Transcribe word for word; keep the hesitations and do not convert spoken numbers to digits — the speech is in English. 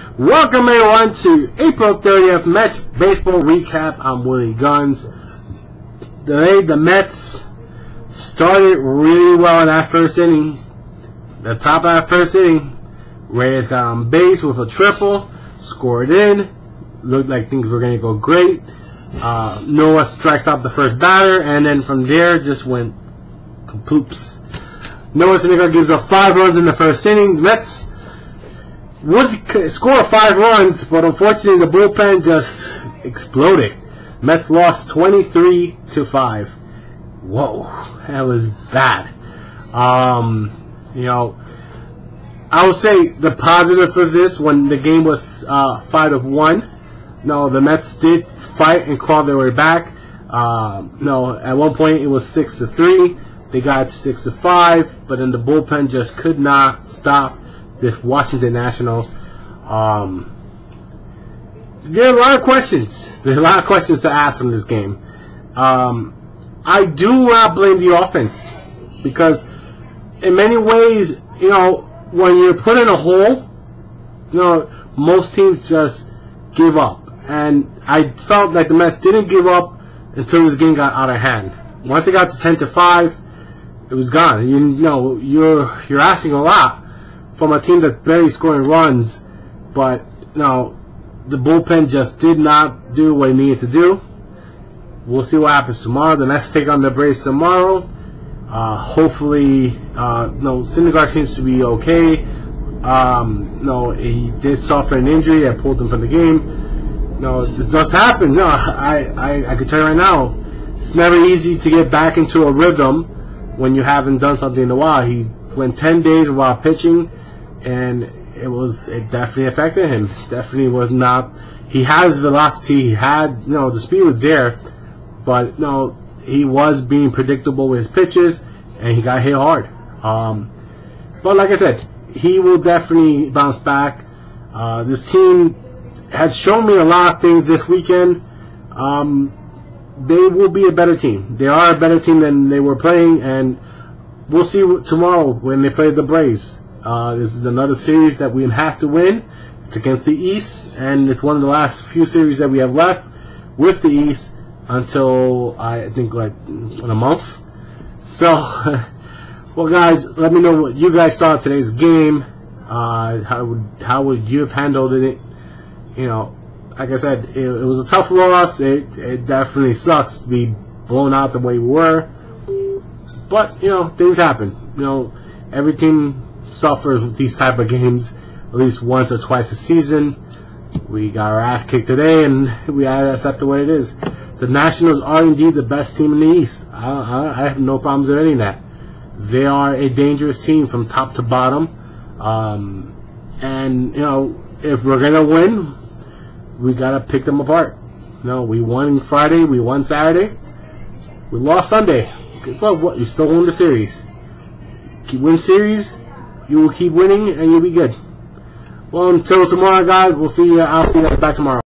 Welcome everyone to April thirtieth Mets Baseball Recap. I'm Willie Guns. Today the Mets started really well in that first inning. The top of that first inning, Reyes got on base with a triple, scored in, looked like things were going to go great. Uh, Noah strikes out the first batter, and then from there just went kapoops. Noah Syndergaard gives up five runs in the first inning. The Mets would score five runs, but unfortunately the bullpen just exploded. Mets lost twenty-three to five. Whoa, that was bad. Um, you know, I would say the positive for this, when the game was uh, five to one, no, the Mets did fight and claw their way back. Um, no, at one point it was six to three. They got to six to five, but then the bullpen just could not stop the Washington Nationals. Um, there are a lot of questions. There are a lot of questions to ask from this game. Um, I do not blame the offense, because in many ways, you know, when you're put in a hole, you know, most teams just give up. And I felt like the Mets didn't give up until this game got out of hand. Once it got to ten to five, it was gone. You know, you're you're asking a lot from a team that's barely scoring runs, but you know, the bullpen just did not do what it needed to do. We'll see what happens tomorrow. The Mets take on the Braves tomorrow. Uh, hopefully, uh, no, Syndergaard seems to be okay. Um, no, he did suffer an injury that pulled him from the game. No, this does happen. No, I, I, I can tell you right now, it's never easy to get back into a rhythm when you haven't done something in a while. He went ten days without pitching, and it was it definitely affected him. Definitely was not. He had his velocity. He had, you know, the speed was there, but you know, he was being predictable with his pitches, and he got hit hard. Um, but like I said, he will definitely bounce back. Uh, this team has shown me a lot of things this weekend. Um, they will be a better team. They are a better team than they were playing, and we'll see tomorrow when they play the Braves. Uh, this is another series that we have to win. It's against the East, and it's one of the last few series that we have left with the East until I think like in a month. So, well, guys, let me know what you guys thought of today's game. Uh, how would how would you have handled it? You know, like I said, it, it was a tough loss. It it definitely sucks to be blown out the way we were. But, you know, things happen. You know, every team suffers with these type of games at least once or twice a season. We got our ass kicked today, and we had to accept the way it is. The Nationals are indeed the best team in the East. I, I, I have no problems admitting that. They are a dangerous team from top to bottom. Um, and, you know, if we're going to win, we got to pick them apart. You know, we won Friday, we won Saturday, we lost Sunday. Well, what? You still won the series. Keep winning series, you will keep winning, and you'll be good. Well, until tomorrow, guys, we'll see you. I'll see you guys back tomorrow.